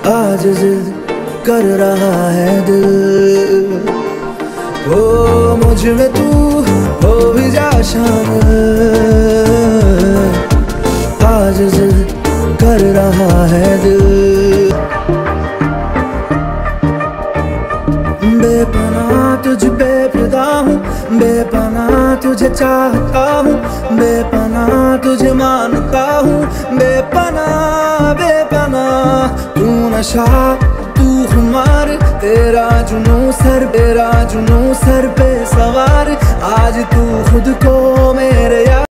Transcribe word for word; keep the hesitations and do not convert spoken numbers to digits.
आज जिद कर रहा है दिल, ओ मुझ में तू हो भी जा शामिल। आज जिद कर रहा है दिल, बेपनाह तुझ पे फिदा हूँ, बेपनाह तुझे चाहता हूँ, बेपनाह तुझे मानता हूँ, बेपनाह बेपनाह। तू नशा तू खुमार, तेरा जुनून सर तेरा जुनून सर पे सवार। आज तू खुद को मेरे यार